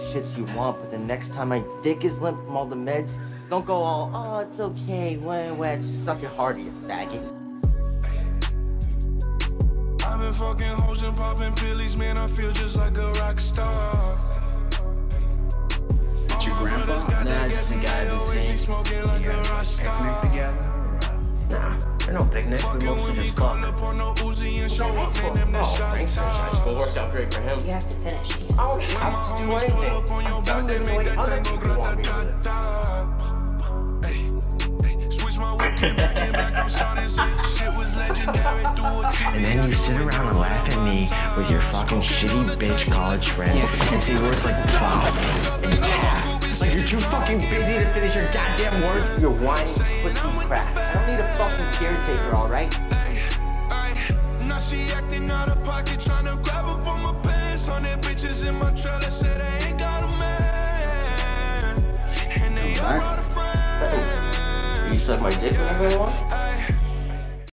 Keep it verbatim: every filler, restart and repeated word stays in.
shits you want, but the next time my dick is limp from all the meds, don't go all, oh, it's okay, wah, wah, just suck it harder, you faggot. I've been fucking hoes and popping pillies, man, I feel just like a rock star. It's your grandpa? Nah, just a guy I've been seeing. You guys picnic together? Nah, they're no picnic, we mostly just fuck. Oh, thanks, franchise. School worked out great for him. You have to finish. I don't have to do anything. I'm done living the way other people want me to live. And then you sit around and laugh at me with your fucking shitty bitch college friends and say words like fuck and cat. Like you're too fucking busy to finish your goddamn work. You're whining pussy crap. I don't need a fucking caretaker, alright? Now she acting out of pocket, trying to grab up on my pants. On their bitches in my trailer, said I ain't got a man. And they all brought a friend. Thanks. You suck my dick whenever I want?